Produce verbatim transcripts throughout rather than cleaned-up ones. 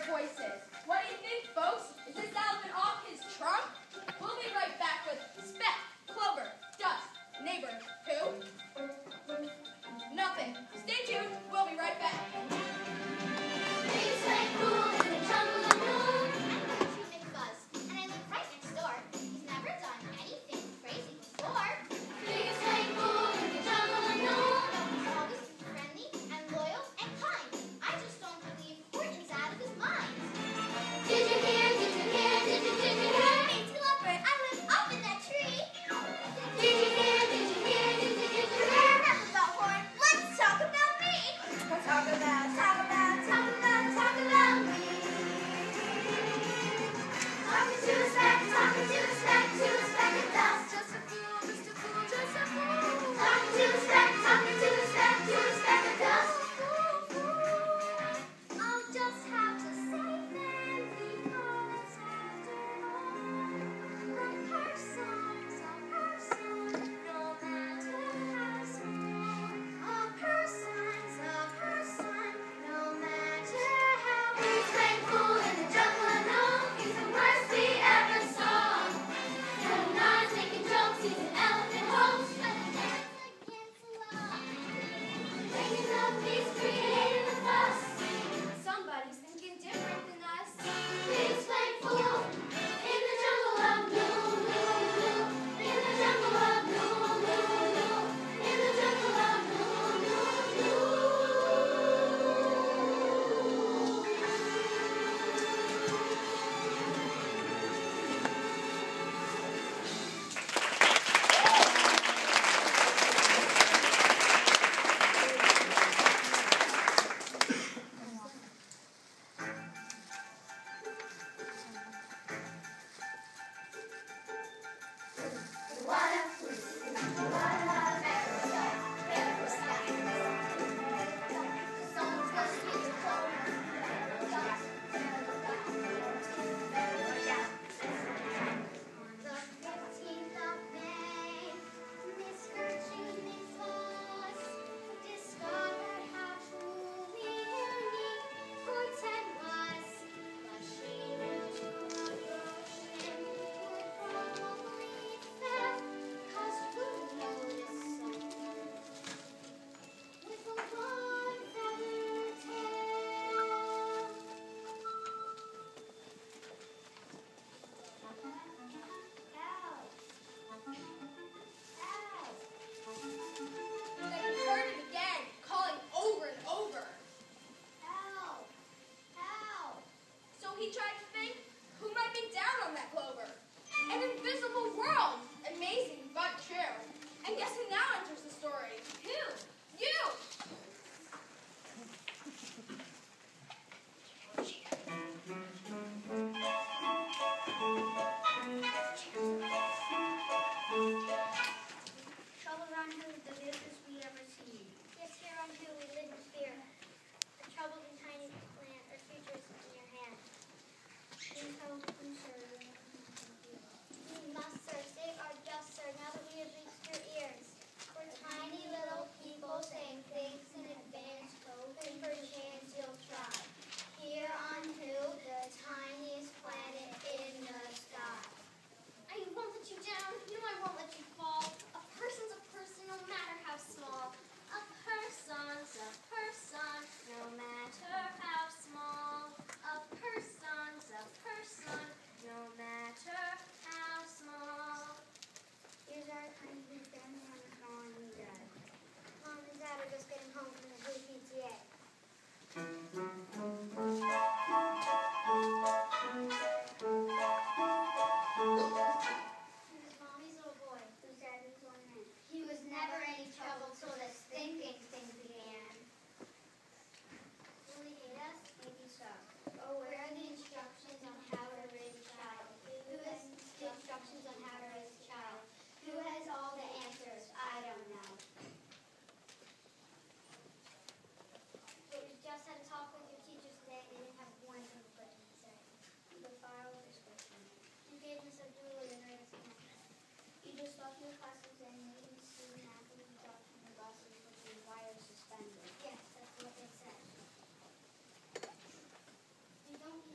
voices. What do you think, folks? Is this elephant off his trunk? We'll be right back with Speck, Clover, Dust, Neighbor, who? Nothing. Stay tuned. We'll be right back. Reese playing cool in the jungle of moon. I'm Country McFuzz, and I live right next door. He's never done anything crazy before. Reese playing cool in the jungle of moon. He's always been friendly and loyal and kind. I just don't believe Horton's out of his mind. Did you hear? Did you hear? Did you did you hear? It's Glubbert. I live up in that tree. Did you hear? Did you hear? Did you did you hear? Enough about Horton. Let's talk about me. Let's talk about, talk about, talk about, talk about me. Talking to a speck, talking to a speck, to a speck of dust. Just a fool, just a fool, just a fool. Talking to a speck, talking to a speck, to a speck of dust. I'll just have to say them because after all, a person's a person, no matter how small. A person's a person, no matter how. He's playing cool in the jungle alone. He's the worst we ever saw. No knives making jokes. He's an elephant host, but he dance against the law. Bringing up peace, creating a fuss. Somebody's thinking different than us. He's playing fool in the jungle of blue, blue, blue. In the jungle of blue, blue, blue. In the jungle of blue, blue, blue. Then he heard it again, calling over and over. Help! Help! So he tried to think, who might be down on that clover? An invisible world! Amazing, but true. And guess who now enters the story? Who? You! Trouble around here is the fiercest we ever see. Yes, here on who we live in fear. The troubled and tiny plant or creatures in your hand. Please help and serve. We must serve, save our just serve, now that we have reached your ears. We're tiny little people saying thanks in advance, hoping for a chance you'll try. Here on who, the tiniest planet in the sky. I won't let you down. No, I won't let you fall. A person's a person, no matter how small. A person's a person, no matter how small. A person's a person, no matter how small. Here's our tiny family on the mom and dad. Mom and dad are just getting home from the P T A. He was Mommy's little boy, whose dad was one man. He was never any trouble till this thinking thing began. Will he hate us? Maybe so. Oh, where are the instructions on how to raise a child? Who has the instructions on how to raise a child? Who has all the answers? I don't know. But we just had a talk with your teachers today, and they didn't have one thing good to say. The file description. You gave us a doodle and read us a message. You just left your classes and made me student athlete dropped from the buses with the wire suspended. Yes, that's what it said. You don't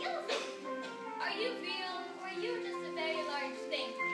Are you real, or are you just a very large thing?